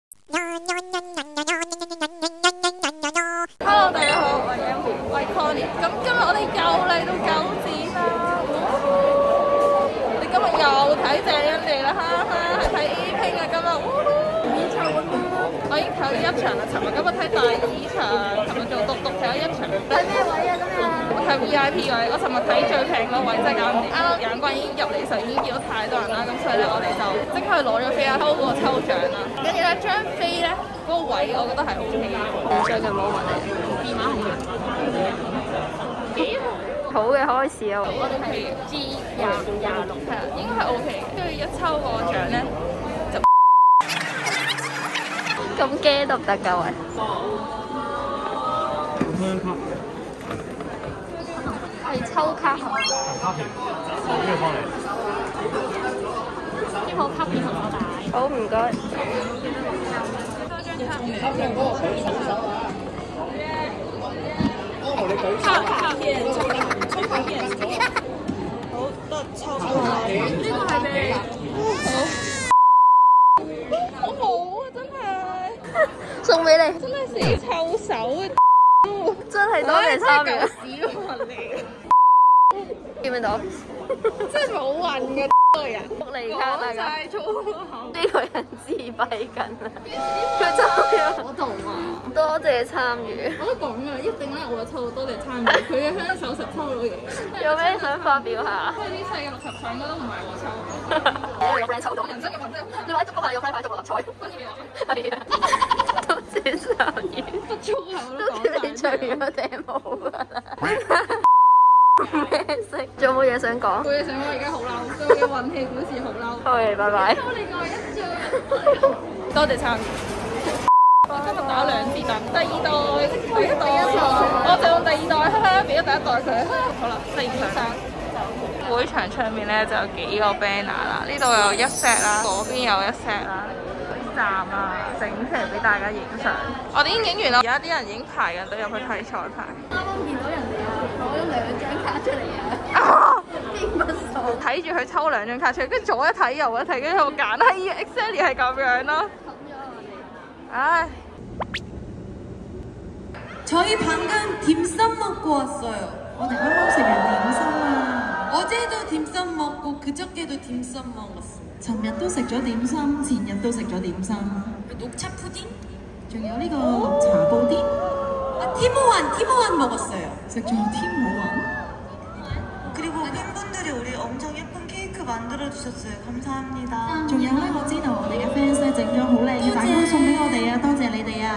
Hello， 大家好，我係 Amy， 我係 Connie。咁今日我哋又嚟到九展啦，我哋今日又睇謝欣妮啦，哈哈，係睇 A Pink 啊，今日演唱會啦，我已經睇咗一場啦，尋日今日睇第二場，尋日做獨睇咗一場。睇咩位啊？今日我睇 VIP 位，我尋日睇最平嗰位真係搞唔掂。啱啱楊君已經入嚟嘅時候已經見到太多人啦，咁所以咧我哋就即刻去攞咗飛啊，抽個抽獎啦。跟住咧張飛咧嗰個位我覺得係 OK 嘅，最近冇問你電話號碼。幾好嘅開始啊！我哋係 G2526，係啊，應該係 OK。跟住一抽個獎咧就咁驚得唔得㗎喂？係抽卡係嘛？卡片，我呢個幫你。呢個卡片同我帶。好唔該。多張卡。卡片嗰個可以手啊！哦，你舉卡片，抽卡片。好，得抽卡。呢個係咩？好。我冇啊，真係。送俾你。真係死臭手啊！真係多謝參與。屎運嚟。見唔見到？真係冇運嘅個人。福利卡大家。粗口。呢個人自閉緊啊！佢抽咗。我同啊。多謝參與。我都講啊，一定咧我抽到多謝參與。佢嘅香手實抽到嘢。有咩想發表下？因為啲世界60獎都唔係我抽。我有 friend 抽到。人生嘅運啫。你話中國有 friend 買中國六合彩。係啊。多謝參與。不粗口都講晒。你除咗頂帽㗎啦。咩色？仲有冇嘢想講？冇嘢想講，而家好嬲，對我嘅運氣表示好嬲。好嘅，拜拜。抽另外一張。多謝參與。我今日打2支燈，第二代，我就用第二代，俾咗第一代佢。好啦，第二張。會場出面咧就有幾個 banner 啦，呢度有一 set 啦，嗰邊有一 set 啦。站啊，整出嚟俾大家影相。我哋已經影完啦，而家啲人已經排緊隊入去睇彩排。啱啱見到人哋啊，攞咗2張卡出嚟啊！邊筆數？睇住佢抽2張卡出嚟，跟住左一睇右一睇，跟住我揀係 exactly 係咁樣咯。冚咗我哋。唉。 저희방금딤섬먹고왔어요。 我哋啱啱食完點心啊！어제도딤섬먹고그저께도딤섬먹었어。 尋日都食咗點心，前日都食咗點心。녹차푸딩，仲有呢個綠茶布丁。티모완 먹었어요。 食咗티모완。 그리고 팬분들이 우리 엄청 예쁜 케이크 만들어주셨어요. 감사합니다。 仲有咧，我知道我哋嘅 fans 咧整咗好靚嘅蛋糕送俾我哋啊！多謝你哋啊！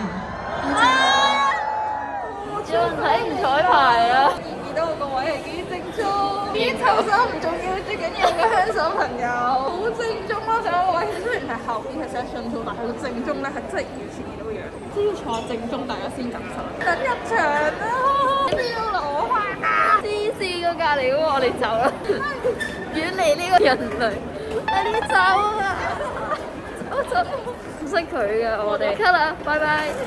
有人睇唔彩排啊！見到我個位係幾正宗，啲臭手唔重要，最緊要個香手朋友好正宗咯！就個位雖然係後邊係寫信號，但係個正宗咧係真係完全見到樣。只要坐正宗，大家先感受。等入場啦！要攞花啊！黐線個隔離嗰個，我哋走啦！遠離呢個人類，快啲走啊！走，唔識佢嘅我哋。cut 啦，拜拜。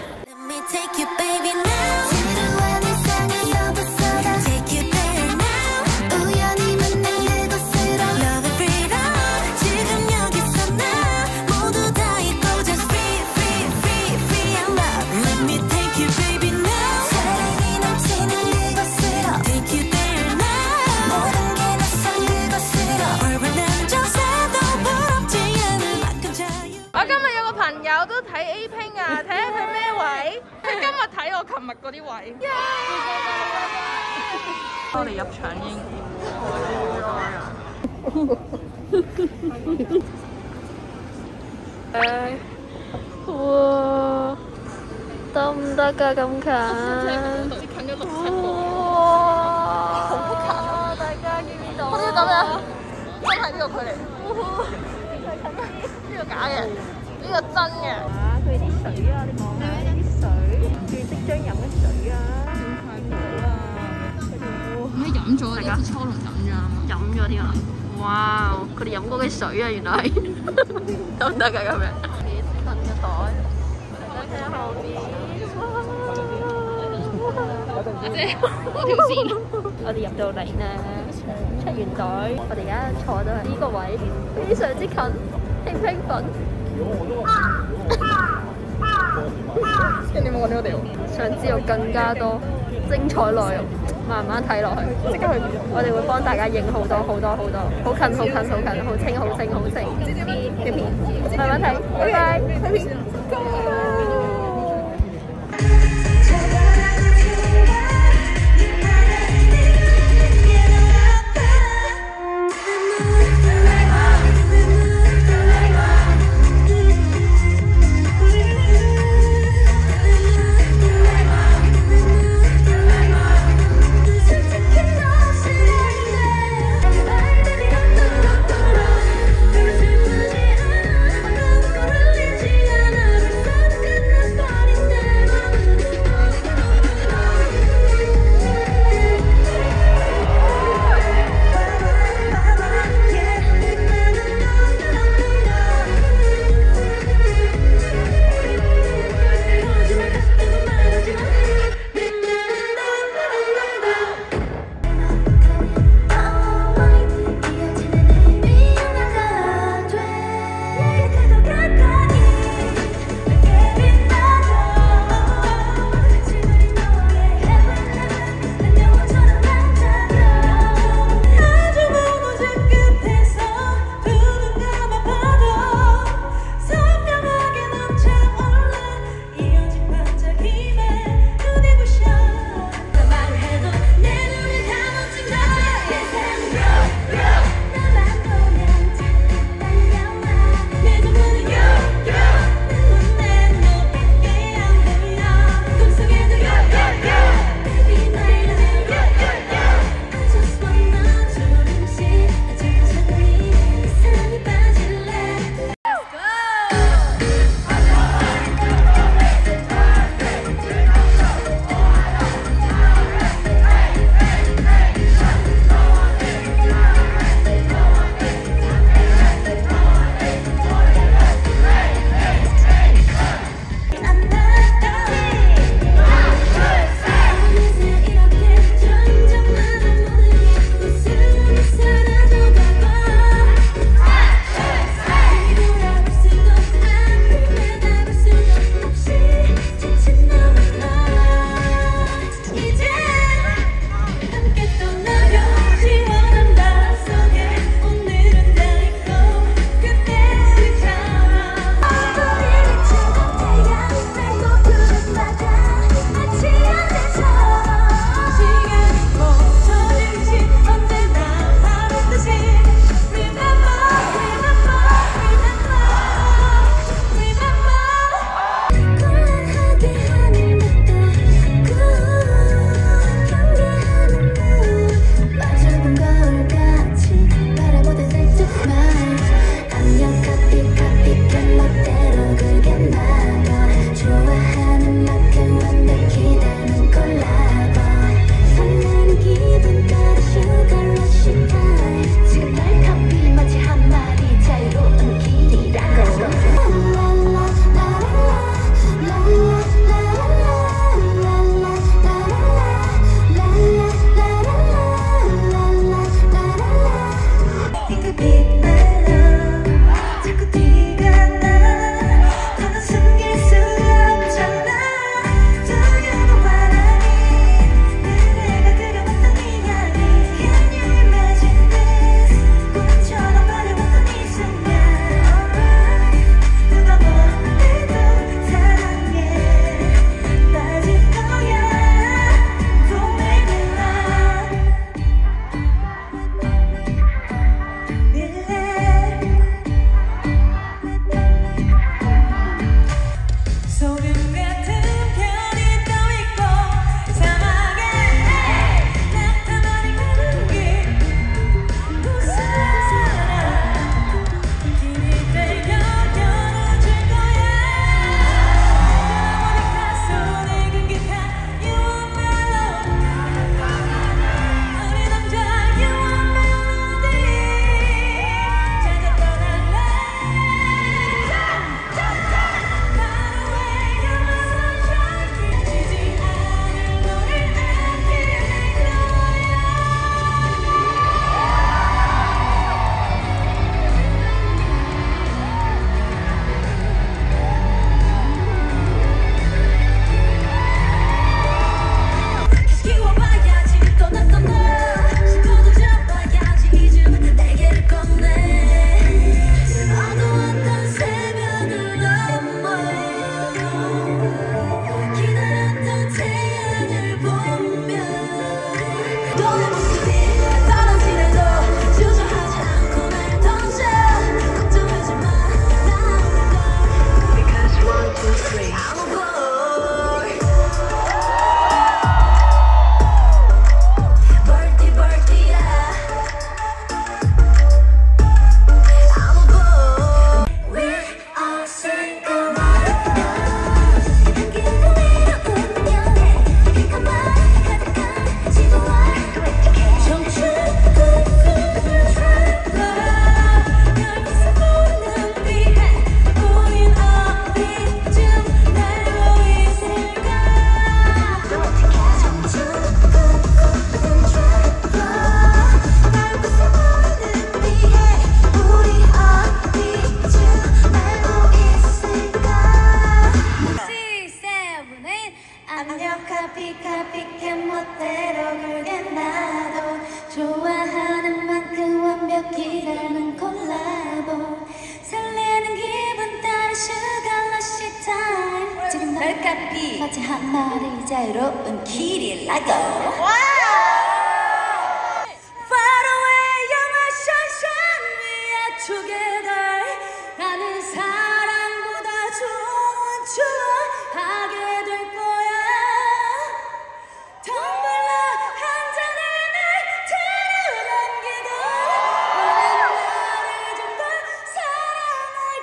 都睇 A Pink 啊，睇下佢咩位？佢今日睇我琴日嗰啲位。我哋入場已經哇，得唔得㗎咁近？近咗6尺喎。好近啊！大家見唔見到？好似咁樣，真係呢個距離。呢個假嘅。呢個真嘅。佢啲水啊，你望下啲水，佢即將飲嘅水啊，太好啦！咩飲咗啊？一支初龍飲咗啊嘛？飲咗添啊！哇！佢哋飲過嘅水啊，原來係得唔得㗎咁樣？幾份嘅袋，大家睇下後邊。阿姐，嗰條線。我哋入到嚟啦，出完袋，我哋而家坐到喺呢個位，非常之近，興唔興奮？ 你冇揾到我哋喎。想知道更加多精彩內容，慢慢睇落去。即刻去邊？我哋會幫大家影好多，好近，好清嘅片，慢慢睇。拜拜。 카피캔 멋대로 굴게 나도 좋아하는 만큼 완벽히 다른 콜라보 설레는 기분 따른 슈가러쉬 타임 지금 널 카피 마치 한 마리 자유로운 길이라고 Far away you're my sunshine we are together 나는 사랑보다 좋은 추억 하게 될 거야 텀블러 한 잔에 날 들여넘기고 오랜 나를 좀 더 사랑할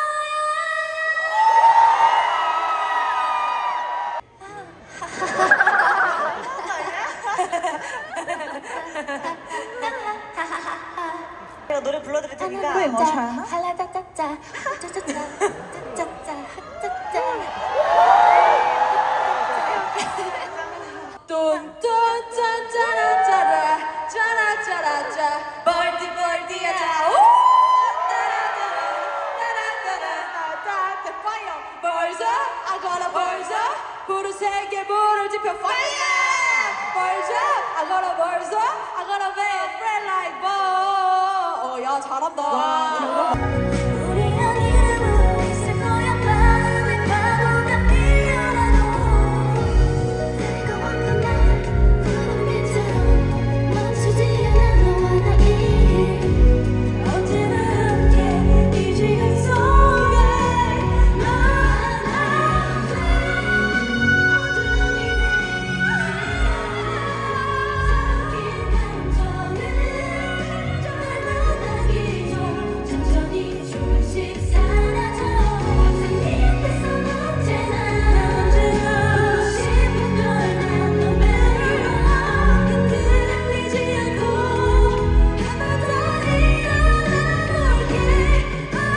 거야 제가 노래 불러드릴 테니까 왜 뭐 잘하나? 할라짜짜짜 짜짜짜 짜짜짜 짜짜짜 뚠뚠 짠짜라짜라 짜라짜라짜 벌디 벌디야자 벌써 I gotta 벌써 푸르색의 물을 지펴 fire 벌써 I gotta 벌써 I gotta be a friend like boy 야 잘한다 우리 아니라고 있을 거야 마음에 파도가 밀려나도 뜨거웠던 날 그건 괜찮아 멈추지 않아 너와 나의 언제나 함께 이 시간 속에 천천히 조금씩 사라져 항상 네 앞에서 언제나 보고 싶은 걸난 no matter what 흔들리지 않고 하나도 일어나 볼게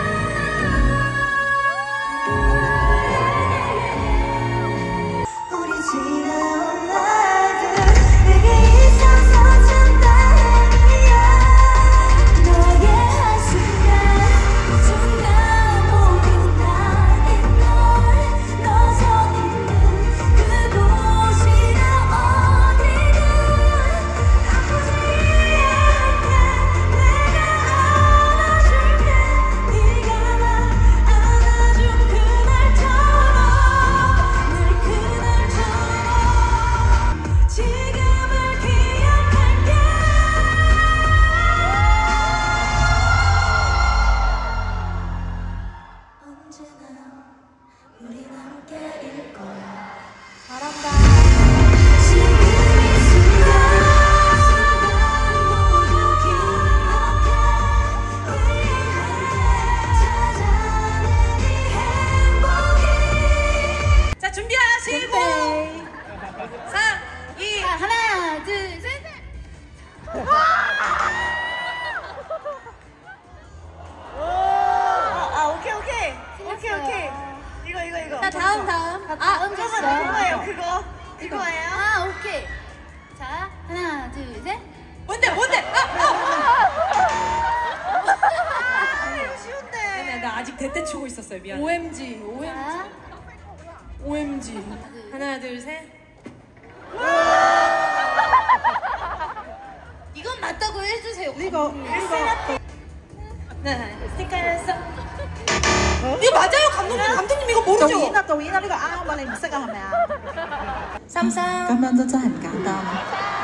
우리 지나온 날들 내게 있어서 참 다행이야 너의 한순간 순간 모든 나의 널 서 있는 그곳이라 어디든 아프지 않게 내가 안아줄게 네가 날 안아준 그날처럼 늘 그날처럼 지금을 기억할게 언제나 우린 함께일 거야 잘한다 지금 이 순간 모두 기억해 우리 찾아낸 이 행복이 자 준비하시고 3, 2 하나 둘셋 오케이 이거 자 다음 다음 그거예요 그거예요 아 오케이 자 하나 둘셋 뭔데 이거 쉬운데 나 아직 대때 치고 있었어요 미안 OMG 자 OMG 하나 둘셋 이건 맞다고 해주세요 이거 네 스티커에서 이거 맞아요 감독님 이거 導 모르죠? 演啊導演啊呢個啱啊你唔識啊係咪啊 삼삼 咁樣都真係唔簡單啊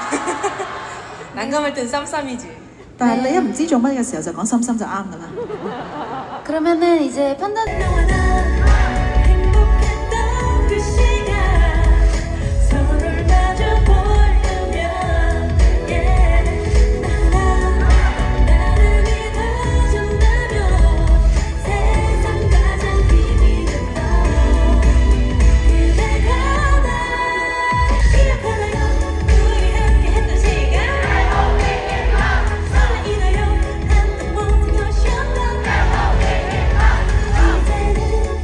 난감할 땐 쌈쌈이지 但係你一唔知做乜嘅時候就講心心就啱㗎啦 그러면은 이제 판다 너와 나 행복했던 그 시간 서로를 마주 보려면 나를 믿어준다면 세상 가장 힘이 된다면 그대가 날 기억하나요 우리 함께 했던 시간 설레이나요 한번 모든 것이었던 이제는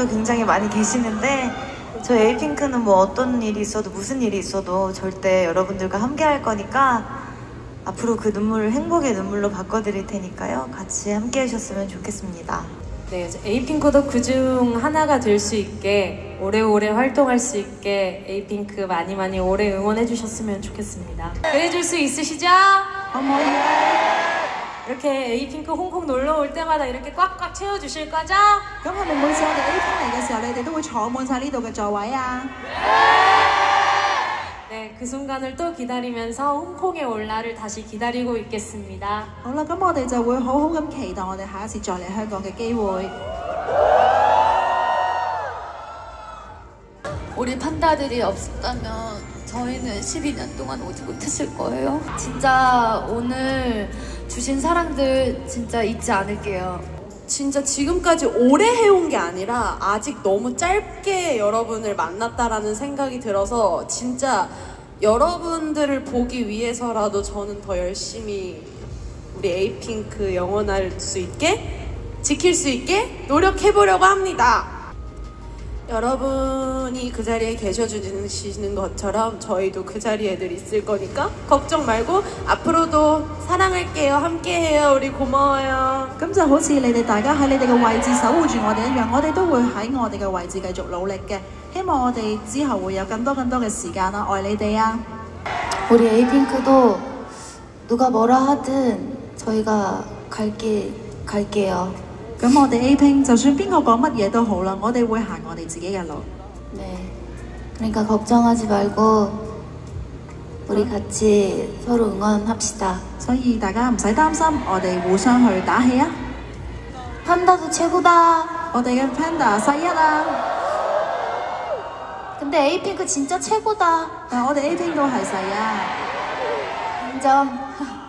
팬분들도 굉장히 많이 계시는데 저희 에이핑크는 뭐 어떤 일이 있어도 무슨 일이 있어도 절대 여러분들과 함께 할 거니까 앞으로 그 눈물을 행복의 눈물로 바꿔드릴 테니까요. 같이 함께 해주셨으면 좋겠습니다. 네, 에이핑크도 그중 하나가 될 수 있게 오래오래 활동할 수 있게 에이핑크 많이 많이 오래 응원해 주셨으면 좋겠습니다. 그래줄 수 있으시죠? 이렇게 에이핑크 홍콩 놀러 올 때마다 이렇게 꽉꽉 채워주실 거죠? 咁係咪每次我哋 A 핑嚟嘅時候，你哋都會坐滿晒呢度嘅座位啊？ 네, 그 순간을 또 기다리면서 홍콩에 올 날을 다시 기다리고 있겠습니다. 好啦，咁我哋就會好好咁期待我哋下一次再嚟香港嘅機會。 우리 판다들이 없었다면 저희는 12년 동안 오지 못했을 거예요. 진짜 오늘 주신 사랑들 진짜 잊지 않을게요. 진짜 지금까지 오래 해온 게 아니라 아직 너무 짧게 여러분을 만났다라는 생각이 들어서 진짜 여러분들을 보기 위해서라도 저는 더 열심히 우리 에이핑크 영원할 수 있게 지킬 수 있게 노력해보려고 합니다. 여러분이 그 자리에 계셔주시는 것처럼 저희도 그 자리에 늘 있을 거니까 걱정 말고 앞으로도 사랑할게요. 함께해요. 우리 고마워요. 咁就好似你哋大家喺你哋嘅位置守護住我哋一樣，我哋都會喺我哋嘅位置繼續努力嘅。希望我哋之後會有更多嘅時間啦，愛你哋啊！ 우리 에이핑크도 누가 뭐라 하든 저희가 갈게요. 咁我哋 A 핑就算邊個講乜嘢都好啦，我哋會行我哋自己嘅路。 네. 그러니까 걱정하지 말고 우리 같이 서로 응원합시다. 所以大家唔使擔心，我哋互相去打氣啊！ 판다도 최고다. 我哋嘅 Panda 世一啊！ 근데 에이핑크 진짜 최고다. 但係我哋 A 핑都係世一。 인정.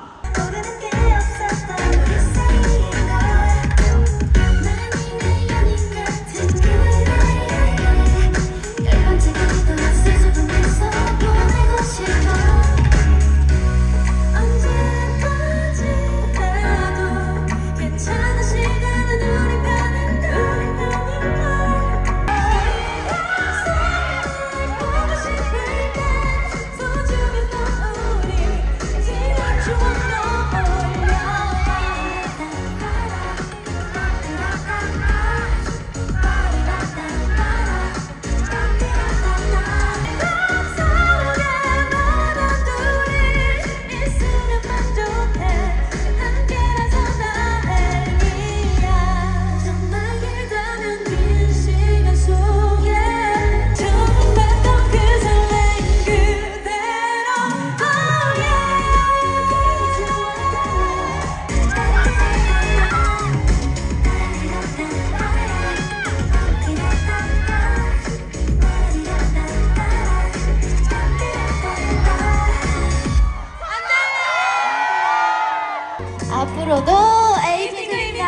앞으로도 에이핑크입니다.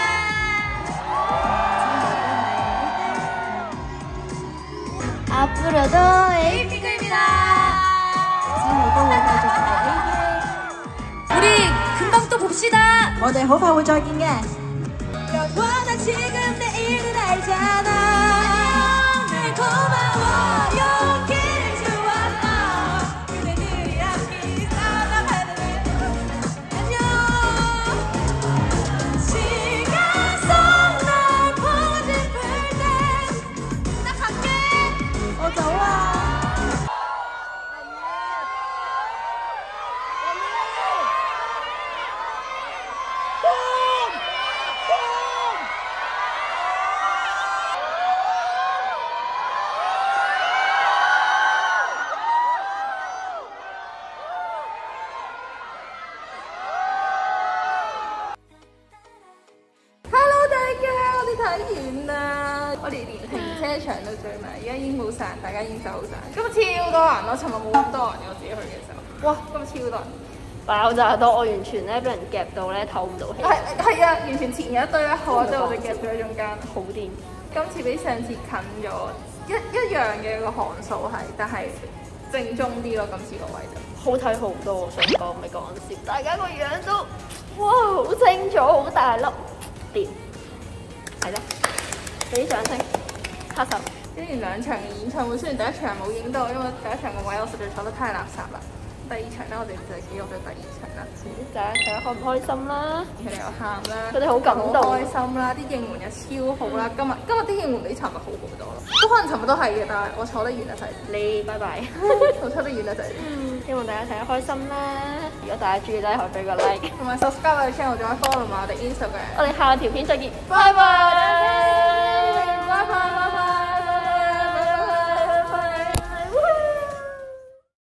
앞으로도 에이핑크입니다. 우리 금방 또 봅시다. 我哋好快會再見嘅。 영원한 지금 내일은 알잖아. 늘 고마워 용기를 주었어. 그대들이 함께 살아가는 안녕. 시간 속 날 보고 싶을 땐 나 갈게. 좋아。 我哋連停車場都追埋，而家已經冇晒人，大家已經走晒。今日超多人咯，尋日冇咁多人嘅，我自己去嘅時候。哇，今日超多人， 爆炸多，我完全咧俾人夾到咧唞唔到氣。 係啊，完全前有一堆咧號，即係我哋夾咗喺中間， 好癲。 今次比上次近咗一樣嘅個行數係，但係正宗啲咯，今次個位就好睇好多，我想講唔係講笑，大家個樣都哇好清楚，好大粒，掂，係啦，俾啲掌聲。 拍手。之前兩場嘅演唱會，雖然第一場冇影到，因為第一場個位我實在坐得太垃圾啦。第二場咧，我哋就係記錄咗第二場啦。 大家睇下開唔開心啦？ 佢哋又喊啦， 佢哋好感動， 好開心啦，啲應援又超好啦。今日啲應援比尋日好好多咯，都可能尋日都係嘅，但係我坐得遠啊滯。 你拜拜， 我坐得遠啊滯。 希望大家睇得開心啦！如果大家中意咧，可以俾個 like， 同埋 subscribe 我哋 channel，仲有 follow 埋我哋 Instagram。 我哋下條片再見，拜拜。